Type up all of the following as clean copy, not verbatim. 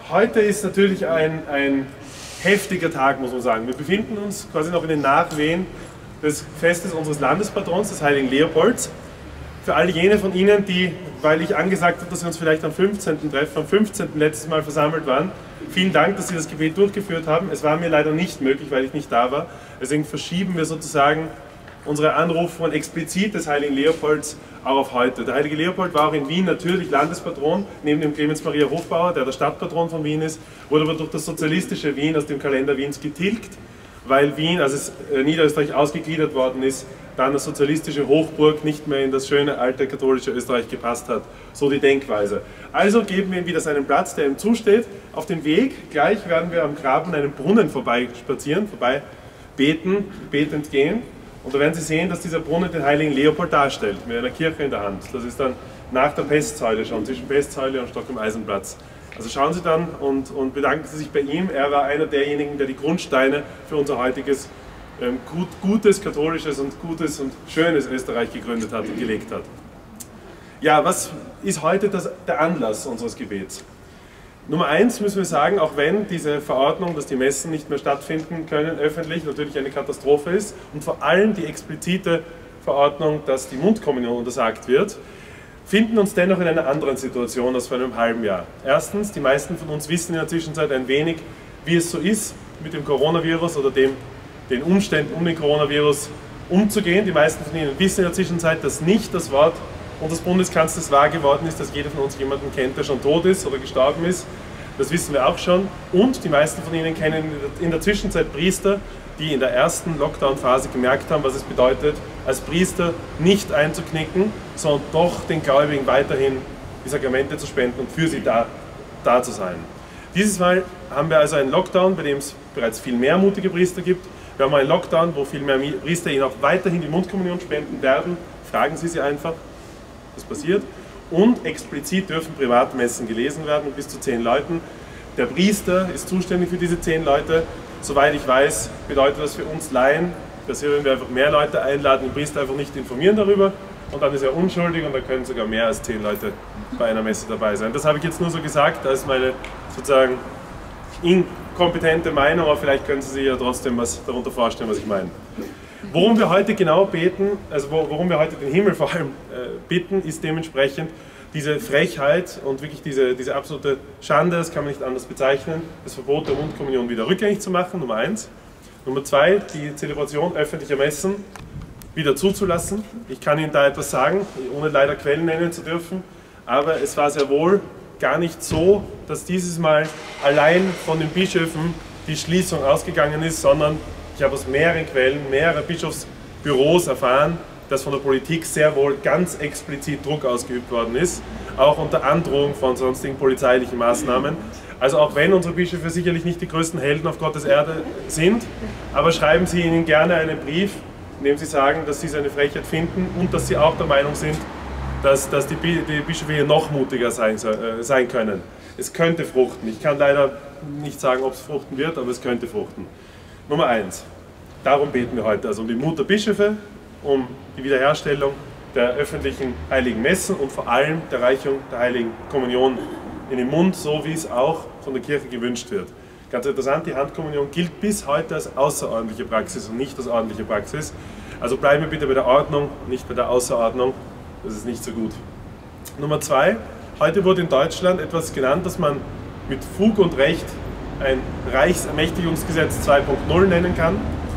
Heute ist natürlich ein heftiger Tag, muss man sagen. Wir befinden uns quasi noch in den Nachwehen des Festes unseres Landespatrons, des Heiligen Leopolds. Für all jene von Ihnen, die, weil ich angesagt habe, dass wir uns vielleicht am 15. treffen, am 15. letztes Mal versammelt waren, vielen Dank, dass Sie das Gebet durchgeführt haben. Es war mir leider nicht möglich, weil ich nicht da war. Deswegen verschieben wir sozusagen unsere Anrufung explizit des Heiligen Leopolds auch auf heute. Der Heilige Leopold war auch in Wien natürlich Landespatron, neben dem Clemens Maria Hofbauer, der Stadtpatron von Wien ist, wurde aber durch das sozialistische Wien aus dem Kalender Wiens getilgt, weil Wien, als es Niederösterreich ausgegliedert worden ist, dann das sozialistische Hochburg nicht mehr in das schöne alte katholische Österreich gepasst hat. So die Denkweise. Also geben wir ihm wieder seinen Platz, der ihm zusteht. Auf dem Weg gleich werden wir am Grab an einem Brunnen vorbeispazieren, vorbei betend gehen. Und da werden Sie sehen, dass dieser Brunnen den Heiligen Leopold darstellt, mit einer Kirche in der Hand. Das ist dann nach der Pestsäule schon, zwischen Pestsäule und Stock-im-Eisenplatz. Also schauen Sie dann und bedanken Sie sich bei ihm. Er war einer derjenigen, der die Grundsteine für unser heutiges gutes, katholisches und gutes und schönes Österreich gegründet hat und gelegt hat. Ja, was ist heute der Anlass unseres Gebets? Nummer eins müssen wir sagen, auch wenn diese Verordnung, dass die Messen nicht mehr stattfinden können, öffentlich natürlich eine Katastrophe ist und vor allem die explizite Verordnung, dass die Mundkommunion untersagt wird, finden uns dennoch in einer anderen Situation als vor einem halben Jahr. Erstens, die meisten von uns wissen in der Zwischenzeit ein wenig, wie es so ist, mit dem Coronavirus oder den Umständen um den Coronavirus umzugehen. Die meisten von Ihnen wissen in der Zwischenzeit, dass nicht das Wort unseres Bundeskanzlers wahr geworden ist, dass jeder von uns jemanden kennt, der schon tot ist oder gestorben ist. Das wissen wir auch schon. Und die meisten von Ihnen kennen in der Zwischenzeit Priester, die in der ersten Lockdown-Phase gemerkt haben, was es bedeutet, als Priester nicht einzuknicken, sondern doch den Gläubigen weiterhin die Sakramente zu spenden und für sie da zu sein. Dieses Mal haben wir also einen Lockdown, bei dem es bereits viel mehr mutige Priester gibt. Wir haben einen Lockdown, wo viel mehr Priester Ihnen auch weiterhin die Mundkommunion spenden werden. Fragen Sie sie einfach. Das passiert. Und explizit dürfen Privatmessen gelesen werden mit bis zu 10 Leuten. Der Priester ist zuständig für diese 10 Leute. Soweit ich weiß, bedeutet das für uns Laien, dass wir einfach mehr Leute einladen, den Priester einfach nicht informieren darüber und dann ist er unschuldig und dann können sogar mehr als 10 Leute bei einer Messe dabei sein. Das habe ich jetzt nur so gesagt, als meine sozusagen inkompetente Meinung, aber vielleicht können Sie sich ja trotzdem was darunter vorstellen, was ich meine. Worum wir heute genau beten, also worum wir heute den Himmel vor allem bitten, ist dementsprechend diese Frechheit und wirklich diese absolute Schande, das kann man nicht anders bezeichnen, das Verbot der Mundkommunion wieder rückgängig zu machen, Nummer 1. Nummer 2, die Zelebration öffentlicher Messen wieder zuzulassen. Ich kann Ihnen da etwas sagen, ohne leider Quellen nennen zu dürfen, aber es war sehr wohl gar nicht so, dass dieses Mal allein von den Bischöfen die Schließung ausgegangen ist, sondern ich habe aus mehreren Quellen, mehrere Bischofsbüros erfahren, dass von der Politik sehr wohl ganz explizit Druck ausgeübt worden ist, auch unter Androhung von sonstigen polizeilichen Maßnahmen. Also auch wenn unsere Bischöfe sicherlich nicht die größten Helden auf Gottes Erde sind, aber schreiben Sie ihnen gerne einen Brief, in dem Sie sagen, dass Sie es eine Frechheit finden und dass Sie auch der Meinung sind, dass die Bischöfe hier noch mutiger sein können. Es könnte fruchten. Ich kann leider nicht sagen, ob es fruchten wird, aber es könnte fruchten. Nummer 1. Darum beten wir heute, also um die Mut der Bischöfe, um die Wiederherstellung der öffentlichen heiligen Messen und vor allem der Reichung der heiligen Kommunion in den Mund, so wie es auch von der Kirche gewünscht wird. Ganz interessant, die Handkommunion gilt bis heute als außerordentliche Praxis und nicht als ordentliche Praxis. Also bleiben wir bitte bei der Ordnung, nicht bei der Außerordnung, das ist nicht so gut. Nummer 2, heute wurde in Deutschland etwas genannt, das man mit Fug und Recht ein Reichsermächtigungsgesetz 2.0 nennen kann.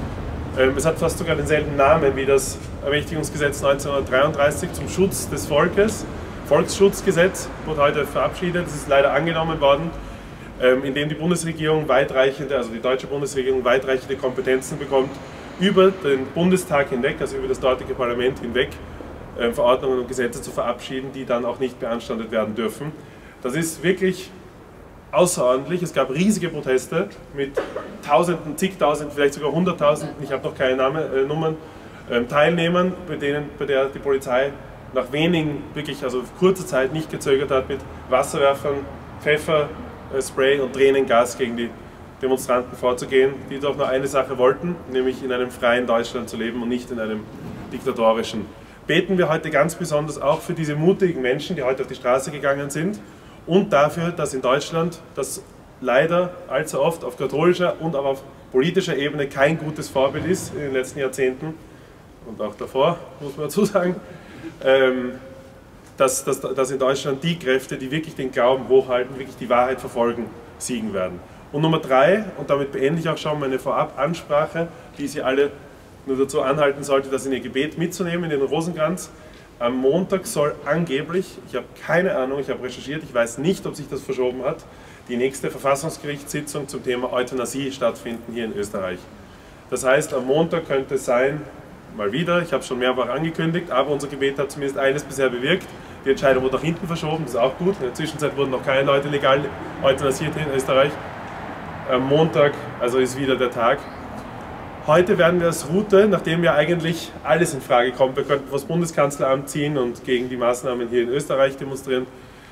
Es hat fast sogar denselben Namen wie das Ermächtigungsgesetz 1933 zum Schutz des Volkes. Volksschutzgesetz wurde heute verabschiedet, es ist leider angenommen worden, in dem die Bundesregierung weitreichende, also die deutsche Bundesregierung weitreichende Kompetenzen bekommt, über den Bundestag hinweg, also über das dortige Parlament hinweg, Verordnungen und Gesetze zu verabschieden, die dann auch nicht beanstandet werden dürfen. Das ist wirklich außerordentlich. Es gab riesige Proteste mit Tausenden, zigtausend, vielleicht sogar 100.000, ich habe noch keine Nummern, Teilnehmern, bei der die Polizei nach wenigen, wirklich also kurzer Zeit nicht gezögert hat, mit Wasserwerfern, Pfefferspray und Tränengas gegen die Demonstranten vorzugehen, die doch nur eine Sache wollten, nämlich in einem freien Deutschland zu leben und nicht in einem diktatorischen. Beten wir heute ganz besonders auch für diese mutigen Menschen, die heute auf die Straße gegangen sind, und dafür, dass in Deutschland das leider allzu oft auf katholischer und auch auf politischer Ebene kein gutes Vorbild ist in den letzten Jahrzehnten und auch davor, muss man dazu sagen, dass in Deutschland die Kräfte, die wirklich den Glauben hochhalten, wirklich die Wahrheit verfolgen, siegen werden. Und Nummer 3, und damit beende ich auch schon meine Vorab-Ansprache, die Sie alle nur dazu anhalten sollte, das in Ihr Gebet mitzunehmen, in den Rosenkranz. Am Montag soll angeblich, ich habe keine Ahnung, ich habe recherchiert, ich weiß nicht, ob sich das verschoben hat, die nächste Verfassungsgerichtssitzung zum Thema Euthanasie stattfinden hier in Österreich. Das heißt, am Montag könnte es sein, mal wieder, ich habe es schon mehrfach angekündigt, aber unser Gebet hat zumindest eines bisher bewirkt. Die Entscheidung wurde nach hinten verschoben, das ist auch gut. In der Zwischenzeit wurden noch keine Leute legal euthanasiert hier in Österreich. Am Montag, also ist wieder der Tag. Heute werden wir als Route, nachdem ja eigentlich alles in Frage kommt, wir könnten vor das Bundeskanzleramt ziehen und gegen die Maßnahmen hier in Österreich demonstrieren.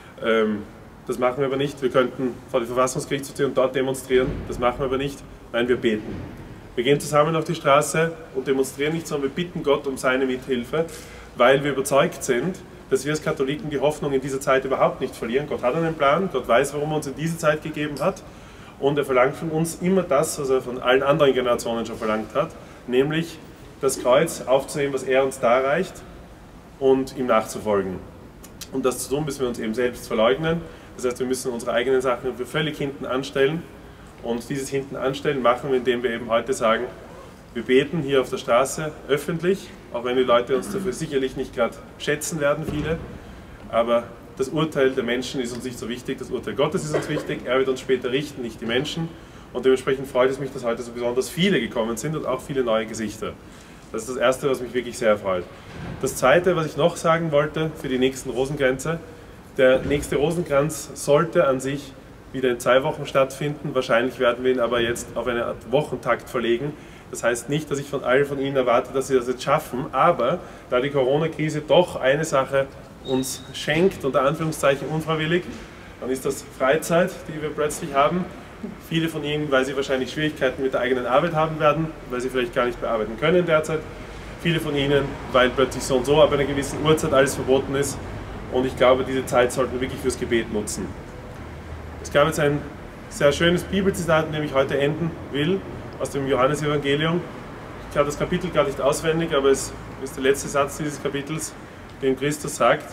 Das machen wir aber nicht. Wir könnten vor die Verfassungsgerichte ziehen und dort demonstrieren. Das machen wir aber nicht. Nein, wir beten. Wir gehen zusammen auf die Straße und demonstrieren nicht, sondern wir bitten Gott um seine Mithilfe, weil wir überzeugt sind, dass wir als Katholiken die Hoffnung in dieser Zeit überhaupt nicht verlieren. Gott hat einen Plan, Gott weiß, warum er uns in diese Zeit gegeben hat. Und er verlangt von uns immer das, was er von allen anderen Generationen schon verlangt hat, nämlich das Kreuz aufzunehmen, was er uns darreicht, und ihm nachzufolgen. Um das zu tun, müssen wir uns eben selbst verleugnen. Das heißt, wir müssen unsere eigenen Sachen völlig hinten anstellen. Und dieses hinten anstellen machen wir, indem wir eben heute sagen, wir beten hier auf der Straße öffentlich, auch wenn die Leute uns dafür sicherlich nicht gerade schätzen werden, viele, aber das Urteil der Menschen ist uns nicht so wichtig, das Urteil Gottes ist uns wichtig, er wird uns später richten, nicht die Menschen. Und dementsprechend freut es mich, dass heute so besonders viele gekommen sind und auch viele neue Gesichter. Das ist das Erste, was mich wirklich sehr freut. Das Zweite, was ich noch sagen wollte für die nächsten Rosenkränze, der nächste Rosenkranz sollte an sich wieder in 2 Wochen stattfinden. Wahrscheinlich werden wir ihn aber jetzt auf eine Art Wochentakt verlegen. Das heißt nicht, dass ich von allen von Ihnen erwarte, dass Sie das jetzt schaffen, aber da die Corona-Krise doch eine Sache uns schenkt, unter Anführungszeichen unfreiwillig, dann ist das Freizeit, die wir plötzlich haben. Viele von Ihnen, weil sie wahrscheinlich Schwierigkeiten mit der eigenen Arbeit haben werden, weil sie vielleicht gar nicht bearbeiten können derzeit. Viele von Ihnen, weil plötzlich so und so ab einer gewissen Uhrzeit alles verboten ist. Und ich glaube, diese Zeit sollten wir wirklich fürs Gebet nutzen. Es gab jetzt ein sehr schönes Bibelzitat, in dem ich heute enden will, aus dem Johannesevangelium. Ich habe das Kapitel gar nicht auswendig, aber es ist der letzte Satz dieses Kapitels, den Christus sagt,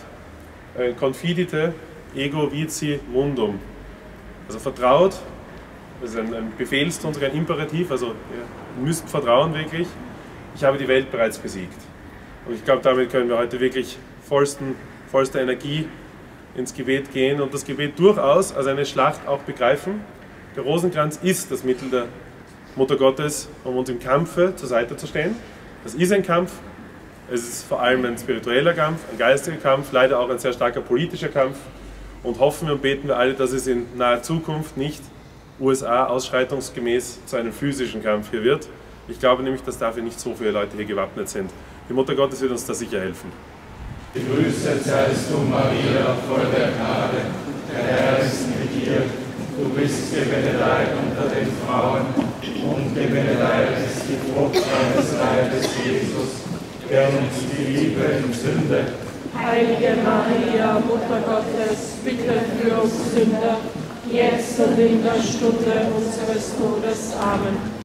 confidite ego vici mundum. Also vertraut, das ist ein Befehlston, ein Imperativ, also ihr müsst vertrauen wirklich, ich habe die Welt bereits besiegt. Und ich glaube, damit können wir heute wirklich vollster Energie ins Gebet gehen und das Gebet durchaus als eine Schlacht auch begreifen. Der Rosenkranz ist das Mittel der Mutter Gottes, um uns im Kampfe zur Seite zu stehen. Das ist ein Kampf, es ist vor allem ein spiritueller Kampf, ein geistiger Kampf, leider auch ein sehr starker politischer Kampf. Und hoffen wir und beten wir alle, dass es in naher Zukunft nicht USA ausschreitungsgemäß zu einem physischen Kampf hier wird. Ich glaube nämlich, dass dafür nicht so viele Leute hier gewappnet sind. Die Mutter Gottes wird uns da sicher helfen. Gegrüßet seist du, Maria, voll der Gnade, der Herr ist mit dir. Du bist gebenedeit unter den Frauen und gebenedeit ist die Frucht deines Leibes, Jesus, der uns die Liebe entzündet. Heilige Maria, Mutter Gottes, bitte für uns Sünder, jetzt und in der Stunde unseres Todes. Amen.